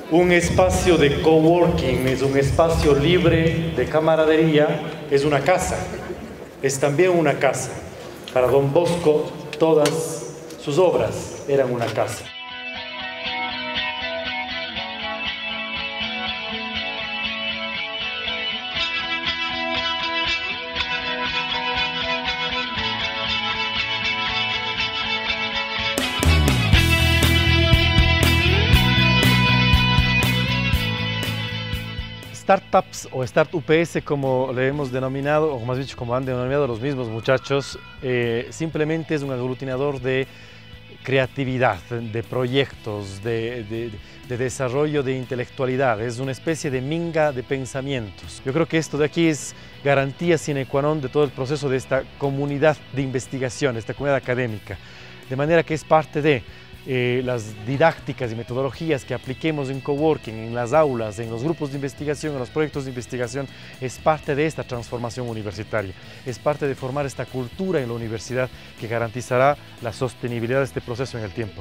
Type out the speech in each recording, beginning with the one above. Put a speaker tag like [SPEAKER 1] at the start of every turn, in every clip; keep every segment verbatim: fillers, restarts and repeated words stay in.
[SPEAKER 1] Un espacio de coworking es un espacio libre de camaradería, es una casa, es también una casa. Para Don Bosco, todas sus obras eran una casa. Startups o Start U P S, como le hemos denominado, o más dicho, como han denominado los mismos muchachos, eh, simplemente es un aglutinador de creatividad, de proyectos, de, de, de desarrollo de intelectualidad. Es una especie de minga de pensamientos. Yo creo que esto de aquí es garantía sine qua non de todo el proceso de esta comunidad de investigación, esta comunidad académica. De manera que es parte de Eh, las didácticas y metodologías que apliquemos en coworking, en las aulas, en los grupos de investigación, en los proyectos de investigación, es parte de esta transformación universitaria, es parte de formar esta cultura en la universidad que garantizará la sostenibilidad de este proceso en el tiempo.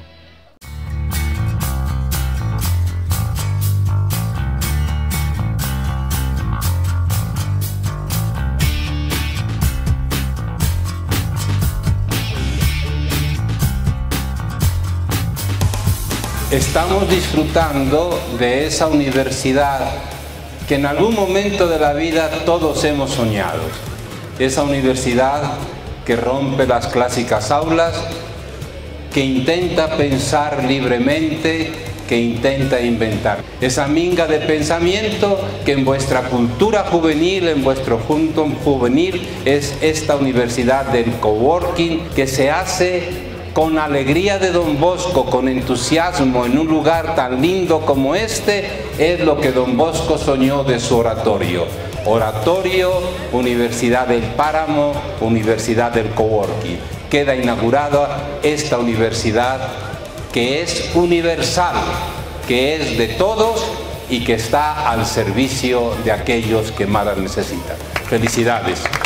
[SPEAKER 2] Estamos disfrutando de esa universidad que en algún momento de la vida todos hemos soñado. Esa universidad que rompe las clásicas aulas, que intenta pensar libremente, que intenta inventar. Esa minga de pensamiento que en vuestra cultura juvenil, en vuestro junto juvenil, es esta universidad del coworking que se hace con alegría de Don Bosco, con entusiasmo, en un lugar tan lindo como este, es lo que Don Bosco soñó de su oratorio. Oratorio, Universidad del Páramo, Universidad del Coworking. Queda inaugurada esta universidad que es universal, que es de todos y que está al servicio de aquellos que más la necesitan. Felicidades.